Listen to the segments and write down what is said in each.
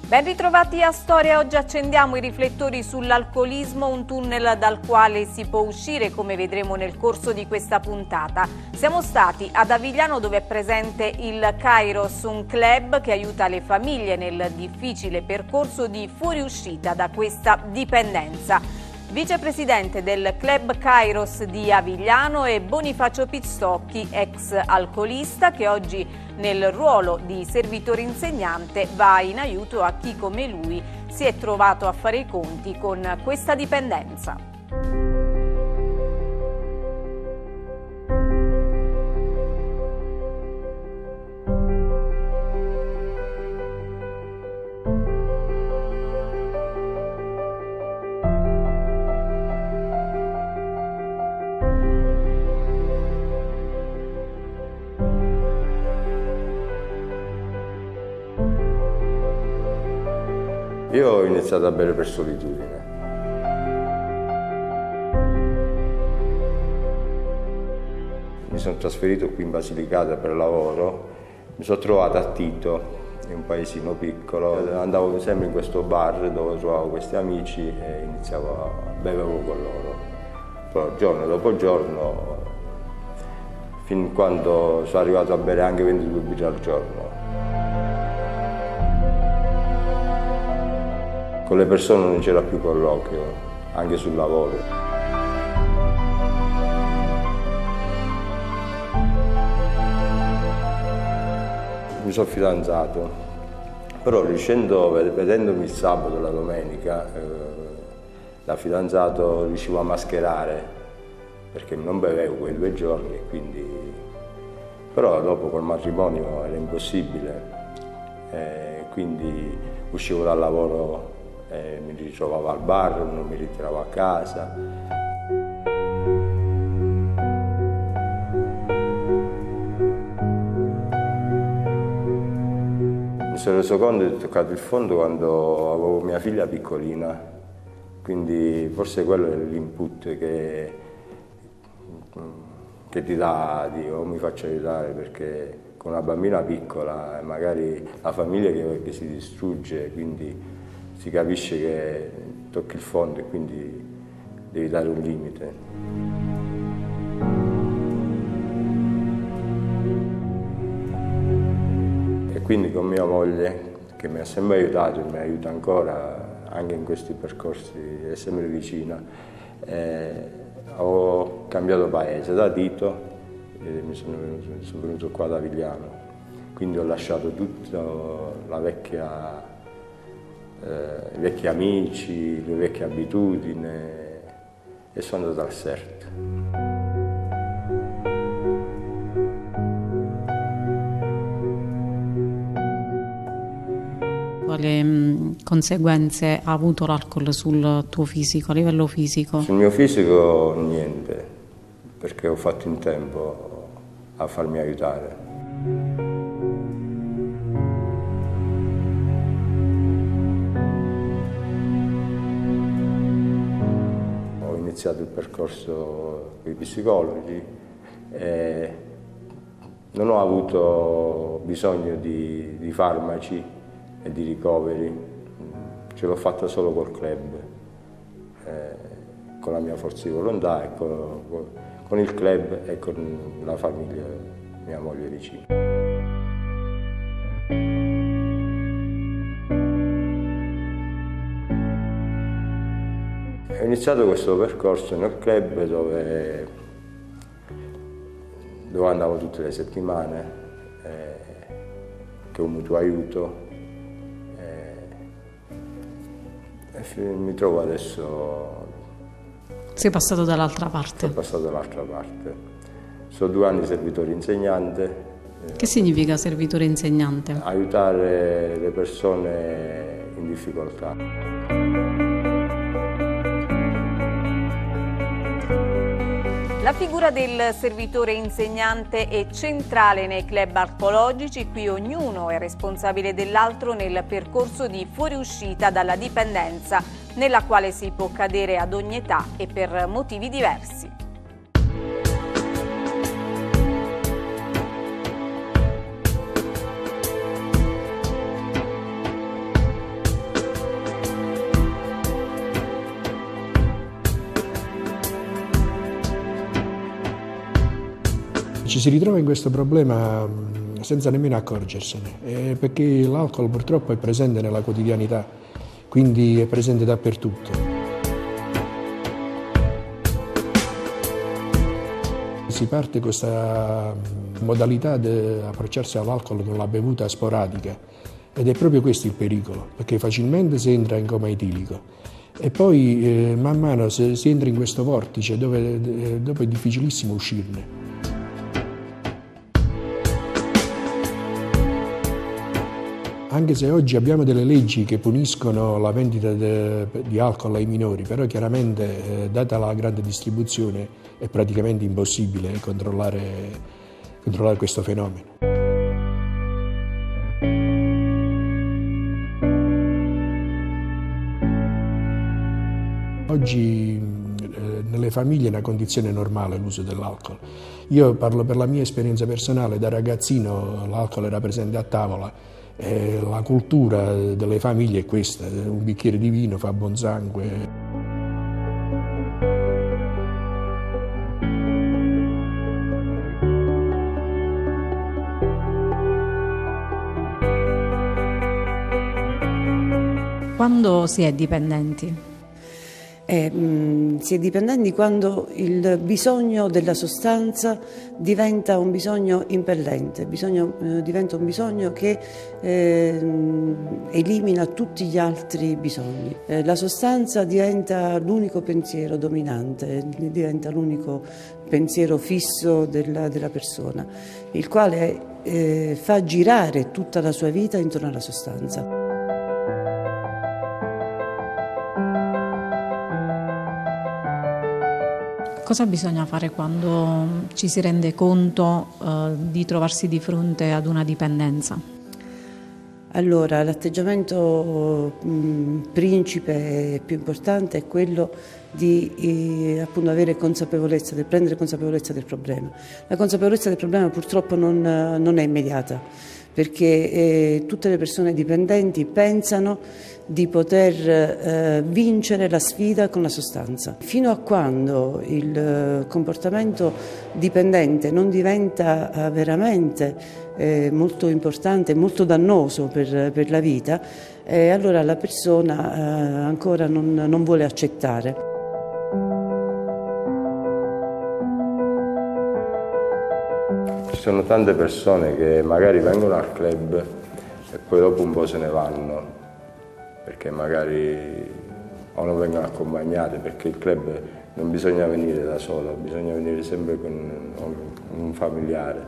Ben ritrovati a Storia, oggi accendiamo i riflettori sull'alcolismo, un tunnel dal quale si può uscire, come vedremo nel corso di questa puntata. Siamo stati ad Avigliano, dove è presente il Kairos, un club che aiuta le famiglie nel difficile percorso di fuoriuscita da questa dipendenza. Vicepresidente del Club Kairos di Avigliano è Bonifacio Pizzocchi, ex alcolista, che oggi nel ruolo di servitore insegnante va in aiuto a chi come lui si è trovato a fare i conti con questa dipendenza. Io ho iniziato a bere per solitudine. Mi sono trasferito qui in Basilicata per lavoro, mi sono trovato a Tito, in un paesino piccolo. Andavo sempre in questo bar dove trovavo questi amici e iniziavo a bevevo con loro. Poi giorno dopo giorno, fin quando sono arrivato a bere anche 22 birre al giorno. Con le persone non c'era più colloquio, anche sul lavoro. Mi sono fidanzato, però vedendomi il sabato e la domenica, da fidanzato riuscivo a mascherare, perché non bevevo quei 2 giorni, quindi... però dopo col matrimonio era impossibile, quindi uscivo dal lavoro. Mi ritrovavo al bar, non mi ritiravo a casa. Mi sono reso conto di aver toccato il fondo quando avevo mia figlia piccolina, quindi forse quello è l'input che ti dà Dio, mi faccio aiutare, perché con una bambina piccola magari la famiglia che si distrugge, quindi si capisce che tocchi il fondo e quindi devi dare un limite. E quindi con mia moglie, che mi ha sempre aiutato e mi aiuta ancora anche in questi percorsi, è sempre vicina, ho cambiato paese da Tito e sono venuto qua ad Avigliano. Quindi ho lasciato tutta la vecchia... i vecchi amici, le vecchie abitudini e sono andato al CERT. Quali conseguenze ha avuto l'alcol sul tuo fisico, a livello fisico? Sul mio fisico niente, perché ho fatto in tempo a farmi aiutare. Ho iniziato il percorso con i psicologi e non ho avuto bisogno di farmaci e di ricoveri, ce l'ho fatta solo col club, con la mia forza di volontà e con il club e con la famiglia, mia moglie vicino. Ho iniziato questo percorso nel club dove andavo tutte le settimane, che ho un mutuo aiuto, e mi trovo adesso... Sei passato dall'altra parte? Sono passato dall'altra parte. Sono 2 anni servitore insegnante. Che significa servitore insegnante? Aiutare le persone in difficoltà. La figura del servitore insegnante è centrale nei club alcologici, qui ognuno è responsabile dell'altro nel percorso di fuoriuscita dalla dipendenza, nella quale si può cadere ad ogni età e per motivi diversi. ci si ritrova in questo problema senza nemmeno accorgersene, perché l'alcol purtroppo è presente nella quotidianità, quindi è presente dappertutto. Si parte questa modalità di approcciarsi all'alcol con la bevuta sporadica ed è proprio questo il pericolo, perché facilmente si entra in coma etilico e poi man mano si entra in questo vortice dove dopo è difficilissimo uscirne. Anche se oggi abbiamo delle leggi che puniscono la vendita di alcol ai minori, però chiaramente, data la grande distribuzione, è praticamente impossibile controllare questo fenomeno. Oggi nelle famiglie è una condizione normale l'uso dell'alcol. Io parlo per la mia esperienza personale, da ragazzino l'alcol era presente a tavola. La cultura delle famiglie è questa, un bicchiere di vino fa buon sangue. Quando si è dipendenti? Si è dipendenti quando il bisogno della sostanza diventa un bisogno impellente, diventa un bisogno che elimina tutti gli altri bisogni. La sostanza diventa l'unico pensiero dominante, diventa l'unico pensiero fisso della persona, il quale fa girare tutta la sua vita intorno alla sostanza. Cosa bisogna fare quando ci si rende conto di trovarsi di fronte ad una dipendenza? Allora, l'atteggiamento principe e più importante è quello di appunto avere consapevolezza, prendere consapevolezza del problema. La consapevolezza del problema purtroppo non è immediata, perché tutte le persone dipendenti pensano di poter vincere la sfida con la sostanza. Fino a quando il comportamento dipendente non diventa veramente molto importante, molto dannoso per la vita, allora la persona ancora non vuole accettare. Ci sono tante persone che magari vengono al club e poi dopo un po' se ne vanno, perché magari o non vengono accompagnate, perché il club non bisogna venire da solo, bisogna venire sempre con un familiare.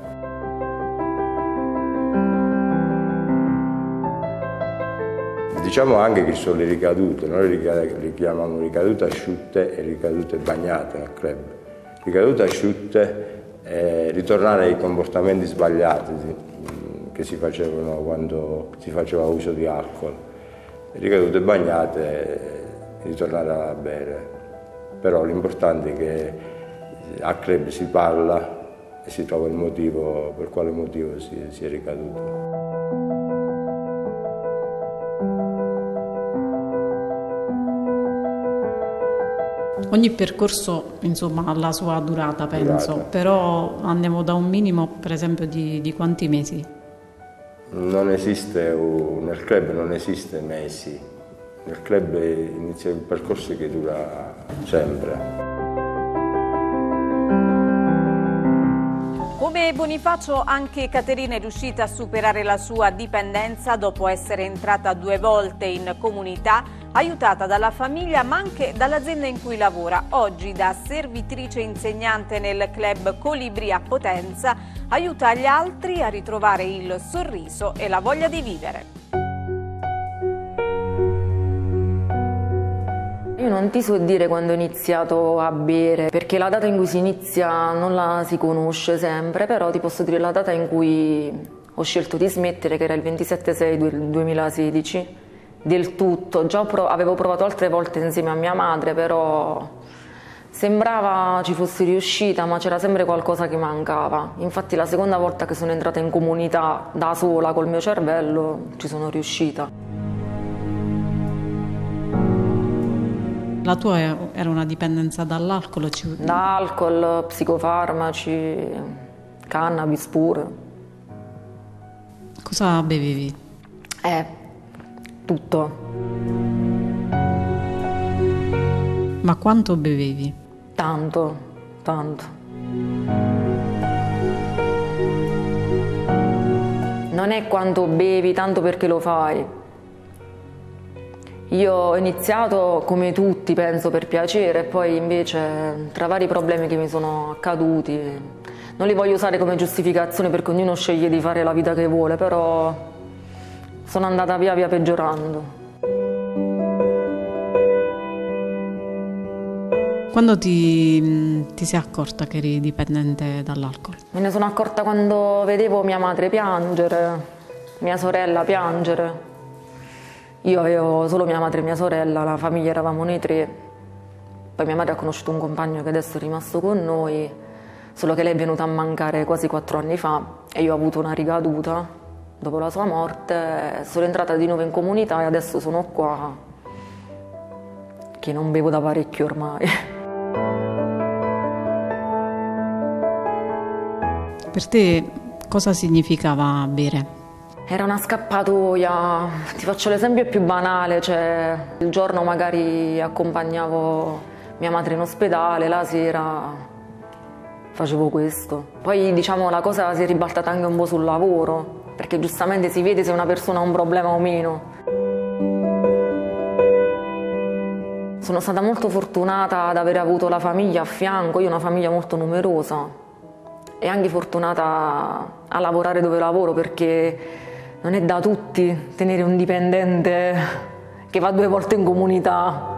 Diciamo anche che ci sono le ricadute, noi le chiamiamo ricadute asciutte e ricadute bagnate al club. Ricadute asciutte è ritornare ai comportamenti sbagliati che si facevano quando si faceva uso di alcol. Ricadute bagnate, ritornare a bere, però l'importante è che al club si parla e si trova il motivo, per quale motivo si è ricaduto. Ogni percorso, insomma, ha la sua durata, penso, però andiamo da un minimo, per esempio, di quanti mesi? Non esiste, nel club non esiste mesi, nel club inizia un percorso che dura sempre. Come Bonifacio, anche Caterina è riuscita a superare la sua dipendenza dopo essere entrata 2 volte in comunità, aiutata dalla famiglia ma anche dall'azienda in cui lavora. Oggi, da servitrice insegnante nel club Colibri a Potenza, aiuta gli altri a ritrovare il sorriso e la voglia di vivere. Io non ti so dire quando ho iniziato a bere, perché la data in cui si inizia non la si conosce sempre, però ti posso dire la data in cui ho scelto di smettere, che era il 27/6/2016, del tutto. Già avevo provato altre volte insieme a mia madre, però sembrava ci fossi riuscita, ma c'era sempre qualcosa che mancava. Infatti la seconda volta che sono entrata in comunità da sola col mio cervello ci sono riuscita. La tua era una dipendenza dall'alcol? Da alcol, psicofarmaci, cannabis pure. Cosa bevevi? Tutto. Ma quanto bevevi? Tanto, tanto. Non è quanto bevi, tanto perché lo fai. Io ho iniziato come tutti, penso, per piacere, e poi invece tra vari problemi che mi sono accaduti, non li voglio usare come giustificazione perché ognuno sceglie di fare la vita che vuole, però sono andata via via peggiorando. Quando ti sei accorta che eri dipendente dall'alcol? Me ne sono accorta quando vedevo mia madre piangere, mia sorella piangere. Io avevo solo mia madre e mia sorella, la famiglia eravamo noi 3. Poi mia madre ha conosciuto un compagno che adesso è rimasto con noi, solo che lei è venuta a mancare quasi 4 anni fa e io ho avuto una ricaduta dopo la sua morte. Sono entrata di nuovo in comunità e adesso sono qua, che non bevo da parecchio ormai. Per te cosa significava bere? Era una scappatoia, ti faccio l'esempio più banale, cioè il giorno magari accompagnavo mia madre in ospedale, la sera facevo questo. Poi diciamo la cosa si è ribaltata anche un po' sul lavoro, perché giustamente si vede se una persona ha un problema o meno. Sono stata molto fortunata ad aver avuto la famiglia a fianco, io ho una famiglia molto numerosa. E anche fortunata a lavorare dove lavoro, perché non è da tutti tenere un dipendente che va 2 volte in comunità.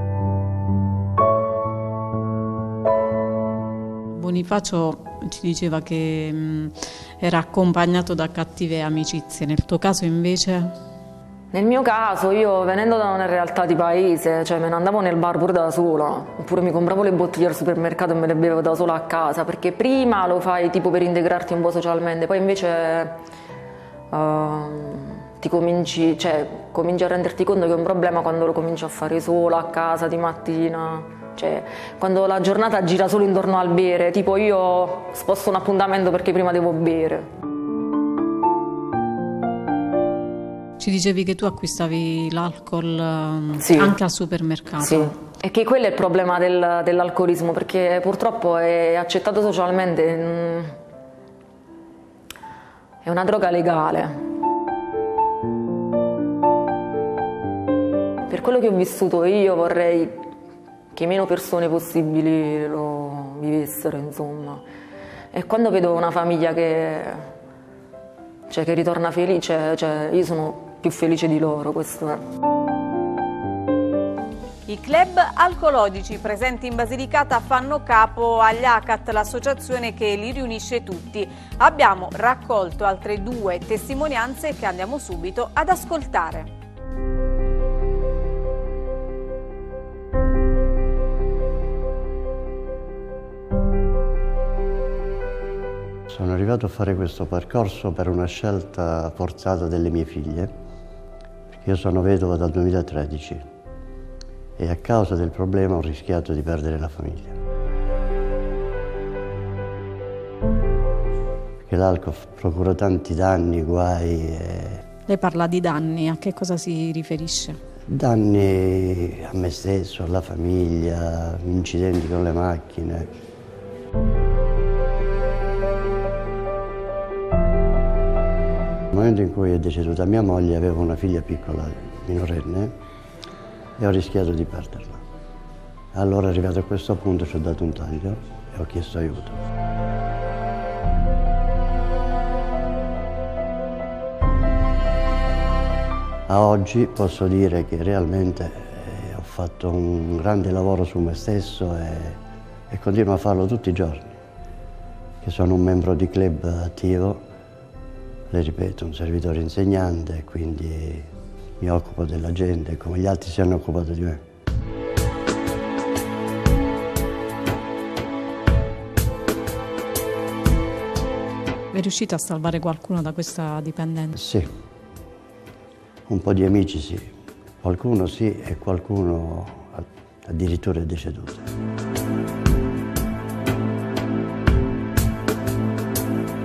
Bonifacio ci diceva che era accompagnato da cattive amicizie, nel tuo caso invece? Nel mio caso, io venendo da una realtà di paese, cioè me ne andavo nel bar pure da sola, oppure mi compravo le bottiglie al supermercato e me le bevevo da sola a casa, perché prima lo fai tipo per integrarti un po' socialmente, poi invece cominci a renderti conto che è un problema quando lo cominci a fare sola a casa di mattina, cioè quando la giornata gira solo intorno al bere, tipo io sposto un appuntamento perché prima devo bere. Ci dicevi che tu acquistavi l'alcol sì, anche al supermercato. Sì, e che quello è il problema dell'alcolismo, perché purtroppo è accettato socialmente, è una droga legale. Per quello che ho vissuto io vorrei che meno persone possibili lo vivessero, insomma. E quando vedo una famiglia che ritorna felice, io sono più felice di loro, questo è. I club alcologici presenti in Basilicata fanno capo agli ACAT, l'associazione che li riunisce tutti. Abbiamo raccolto altre 2 testimonianze che andiamo subito ad ascoltare. Sono arrivato a fare questo percorso per una scelta forzata delle mie figlie, perché io sono vedovo dal 2013 e a causa del problema ho rischiato di perdere la famiglia. Perché l'alcol procura tanti danni, guai. Lei parla di danni, a che cosa si riferisce? Danni a me stesso, alla famiglia, incidenti con le macchine. Nel momento in cui è deceduta mia moglie avevo una figlia piccola, minorenne, e ho rischiato di perderla. Allora arrivato a questo punto ci ho dato un taglio e ho chiesto aiuto. A oggi posso dire che realmente ho fatto un grande lavoro su me stesso e continuo a farlo tutti i giorni, che sono un membro di club attivo. Le ripeto, un servitore insegnante, quindi mi occupo della gente come gli altri si hanno occupato di me. È riuscita a salvare qualcuno da questa dipendenza? Sì, un po' di amici sì, qualcuno sì e qualcuno addirittura è deceduto.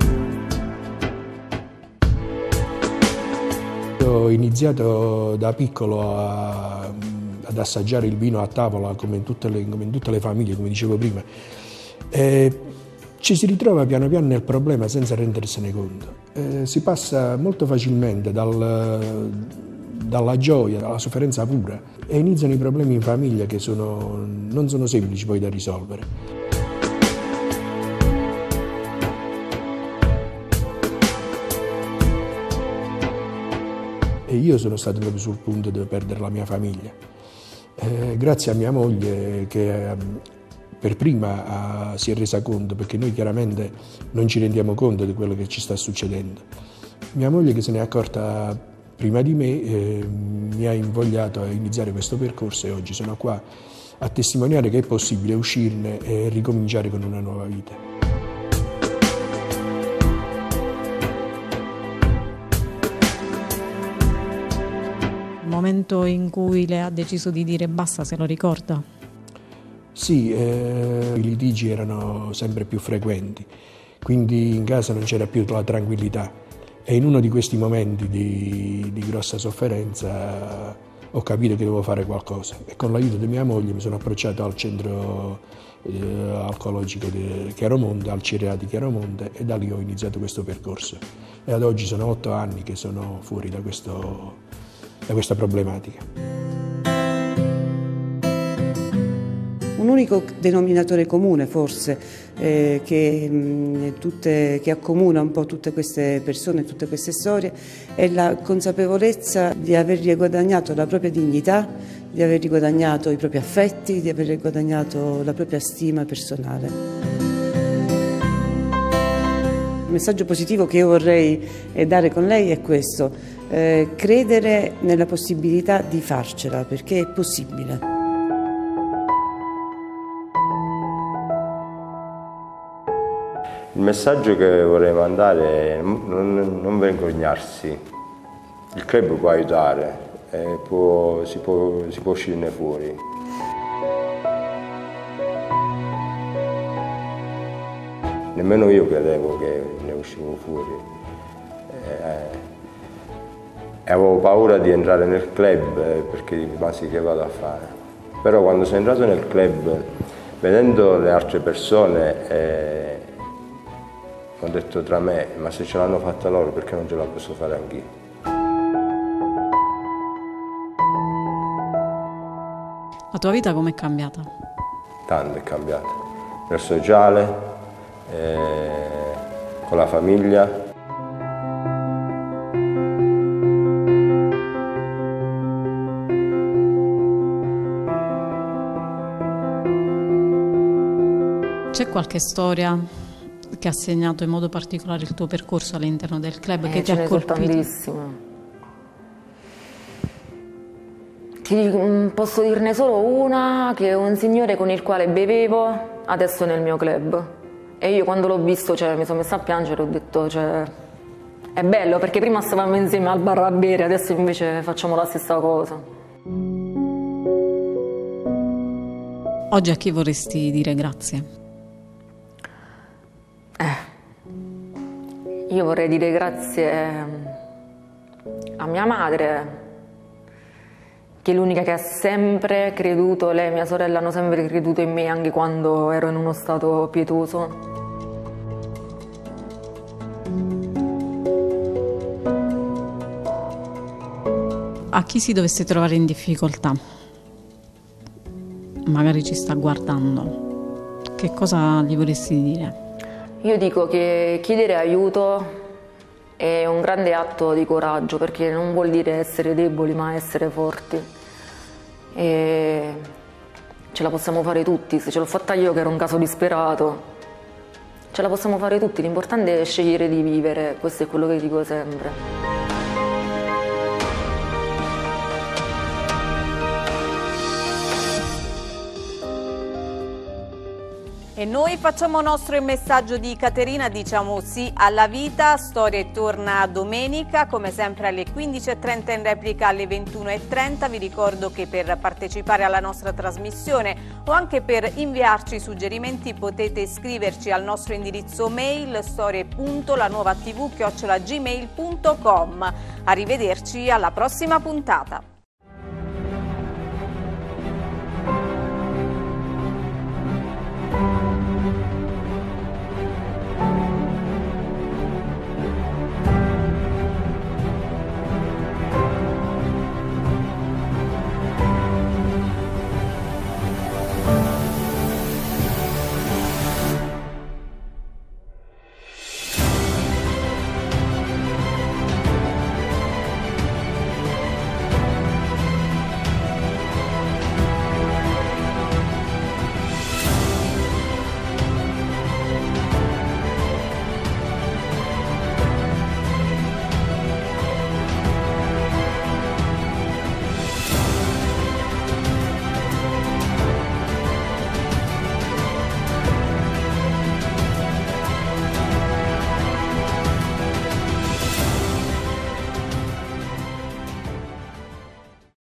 iniziato da piccolo ad assaggiare il vino a tavola come in tutte le famiglie, come dicevo prima. Ci si ritrova piano piano nel problema senza rendersene conto. Si passa molto facilmente dalla gioia, alla sofferenza pura e iniziano i problemi in famiglia che non sono semplici poi da risolvere. E io sono stato proprio sul punto di perdere la mia famiglia. Grazie a mia moglie che per prima si è resa conto, perché noi chiaramente non ci rendiamo conto di quello che ci sta succedendo. Mia moglie, che se ne è accorta prima di me, mi ha invogliato a iniziare questo percorso e oggi sono qua a testimoniare che è possibile uscirne e ricominciare con una nuova vita. Il momento in cui lei ha deciso di dire basta, se lo ricorda? Sì, i litigi erano sempre più frequenti, quindi in casa non c'era più la tranquillità e in uno di questi momenti di grossa sofferenza ho capito che dovevo fare qualcosa e con l'aiuto di mia moglie mi sono approcciato al centro alcologico di Chiaromonte, al CIRA di Chiaromonte, e da lì ho iniziato questo percorso e ad oggi sono 8 anni che sono fuori da questa problematica. Un unico denominatore comune forse che accomuna un po' tutte queste persone, tutte queste storie, è la consapevolezza di aver riguadagnato la propria dignità, di aver riguadagnato i propri affetti, di aver riguadagnato la propria stima personale. Il messaggio positivo che io vorrei dare con lei è questo: credere nella possibilità di farcela, perché è possibile. Il messaggio che vorrei mandare è non vergognarsi. Il club può aiutare, si può uscirne fuori. Nemmeno io credevo che ne uscivo fuori. E avevo paura di entrare nel club perché rimasi che vado a fare. Però quando sono entrato nel club, vedendo le altre persone, ho detto tra me, ma se ce l'hanno fatta loro perché non ce la posso fare anch'io? La tua vita com'è cambiata? Tanto è cambiata. Nel sociale, con la famiglia. C'è qualche storia che ha segnato in modo particolare il tuo percorso all'interno del club, che ti ha colpito? Tantissime. Posso dirne solo una, che è un signore con il quale bevevo, adesso è nel mio club. E io quando l'ho visto, mi sono messa a piangere, ho detto, è bello, perché prima stavamo insieme al bar a bere, adesso invece facciamo la stessa cosa. Oggi a chi vorresti dire grazie? Io vorrei dire grazie a mia madre, che è l'unica che ha sempre creduto, lei e mia sorella hanno sempre creduto in me anche quando ero in uno stato pietoso. A chi si dovesse trovare in difficoltà, magari ci sta guardando, che cosa gli vorresti dire? Io dico che chiedere aiuto è un grande atto di coraggio, perché non vuol dire essere deboli, ma essere forti. E ce la possiamo fare tutti. Se ce l'ho fatta io, che ero un caso disperato, ce la possiamo fare tutti. L'importante è scegliere di vivere, questo è quello che dico sempre. E noi facciamo nostro il messaggio di Caterina, diciamo sì alla vita. Storie torna domenica, come sempre alle 15:30, in replica alle 21:30. Vi ricordo che per partecipare alla nostra trasmissione o anche per inviarci suggerimenti potete scriverci al nostro indirizzo mail storie.lanuovatv@gmail.com. Arrivederci alla prossima puntata.